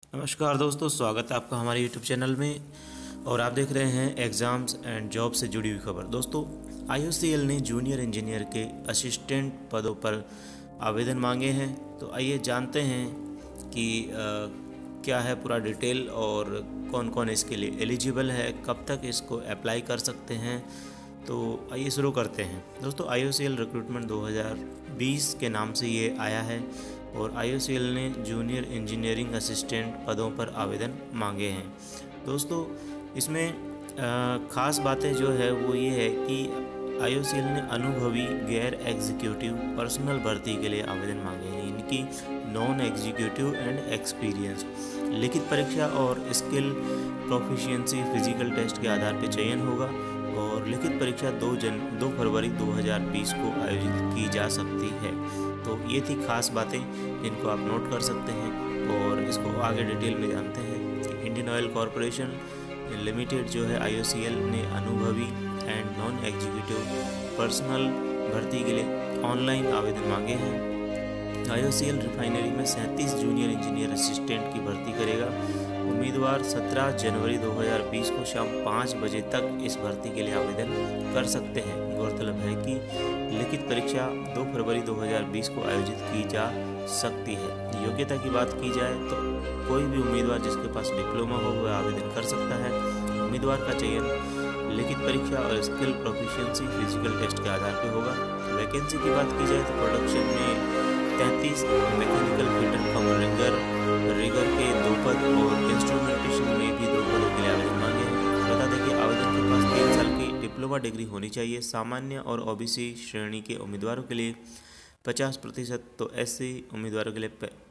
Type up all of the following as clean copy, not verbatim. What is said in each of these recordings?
नमस्कार दोस्तों, स्वागत है आपका हमारे यूट्यूब चैनल में। और आप देख रहे हैं एग्ज़ाम्स एंड जॉब से जुड़ी हुई खबर। दोस्तों, IOCL ने जूनियर इंजीनियर के असिस्टेंट पदों पर आवेदन मांगे हैं। तो आइए जानते हैं कि क्या है पूरा डिटेल और कौन कौन इसके लिए एलिजिबल है, कब तक इसको अप्लाई कर सकते हैं। तो आइए शुरू करते हैं। दोस्तों, IOCL रिक्रूटमेंट 2020 के नाम से ये आया है और IOCL ने जूनियर इंजीनियरिंग असिस्टेंट पदों पर आवेदन मांगे हैं। दोस्तों, इसमें ख़ास बातें जो है वो ये है कि IOCL ने अनुभवी गैर एग्जीक्यूटिव पर्सनल भर्ती के लिए आवेदन मांगे हैं। इनकी नॉन एग्जीक्यूटिव एंड एक्सपीरियंस लिखित परीक्षा और स्किल प्रोफिशिएंसी फिजिकल टेस्ट के आधार पर चयन होगा और लिखित परीक्षा 2 फरवरी 2020 को आयोजित की जा सकती है। तो ये थी खास बातें जिनको आप नोट कर सकते हैं और इसको आगे डिटेल में जानते हैं कि इंडियन ऑयल कॉरपोरेशन लिमिटेड जो है IOCL ने अनुभवी एंड नॉन एग्जीक्यूटिव पर्सनल भर्ती के लिए ऑनलाइन आवेदन मांगे हैं। IOCL रिफाइनरी में 37 जूनियर इंजीनियर असिस्टेंट की भर्ती करेगा। उम्मीदवार 17 जनवरी 2020 को शाम 5 बजे तक इस भर्ती के लिए आवेदन कर सकते हैं। गौरतलब है कि लिखित परीक्षा 2 फरवरी 2020 को आयोजित की जा सकती है। योग्यता की बात की जाए तो कोई भी उम्मीदवार जिसके पास डिप्लोमा हो वह आवेदन कर सकता है। उम्मीदवार का चयन लिखित परीक्षा और स्किल प्रोफिशिएंसी फिजिकल टेस्ट के आधार पर होगा। वैकेंसी की बात की जाए तो प्रोडक्शन में 33, मैकेनिकल फिटर कम रिगर के 2 पद और इंस्ट्रूमेंटेशन में भी 2 पदों के लिए आवेदन मांगे हैं। बता दें कि आवेदक के पास 3 साल की डिप्लोमा डिग्री होनी चाहिए। सामान्य और OBC श्रेणी के उम्मीदवारों के लिए 50%, तो SC उम्मीदवारों के लिए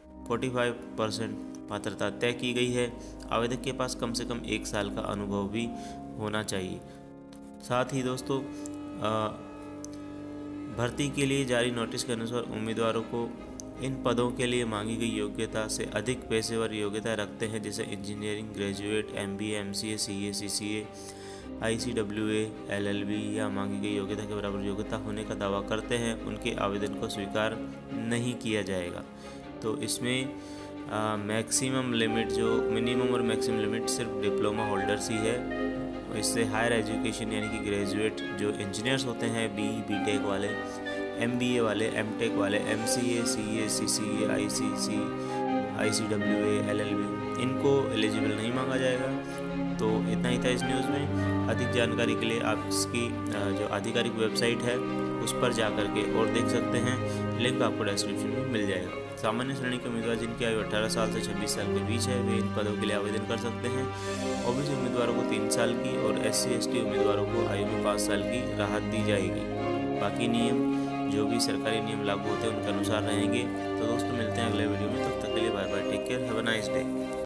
45% पात्रता तय की गई है। आवेदक के पास कम से कम 1 साल का अनुभव भी होना चाहिए। साथ ही दोस्तों, भर्ती के लिए जारी नोटिस के अनुसार उम्मीदवारों को इन पदों के लिए मांगी गई योग्यता से अधिक पेशेवर योग्यता रखते हैं, जैसे engineering graduate, MBA, MCA, CA, CCA, ICWA, LLB या मांगी गई योग्यता के बराबर योग्यता होने का दावा करते हैं, उनके आवेदन को स्वीकार नहीं किया जाएगा। तो इसमें मैक्सिमम लिमिट जो मिनिमम और मैक्सिमम लिमिट सिर्फ डिप्लोमा होल्डर्स ही है। इससे हायर एजुकेशन यानी कि ग्रेजुएट जो इंजीनियर्स होते हैं, BTech वाले, MBA वाले, MTech वाले, MCA, CA, CCA, ICWA, LLB, इनको एलिजिबल नहीं मांगा जाएगा। तो इतना ही था इस न्यूज़ में। अधिक जानकारी के लिए आप इसकी जो आधिकारिक वेबसाइट है उस पर जा कर के और देख सकते हैं। लिंक आपको डिस्क्रिप्शन में मिल जाएगा। सामान्य श्रेणी के उम्मीदवार जिनकी आयु 18 साल से 26 साल के बीच है वे इन पदों के लिए आवेदन कर सकते हैं। OBC उम्मीदवारों को 3 साल की और SC ST उम्मीदवारों को आयु में 5 साल की राहत दी जाएगी। बाकी नियम जो भी सरकारी नियम लागू होते हैं उनके अनुसार रहेंगे। तो दोस्तों, मिलते हैं अगले वीडियो में। तब तक के लिए bye bye, take care, have a nice day.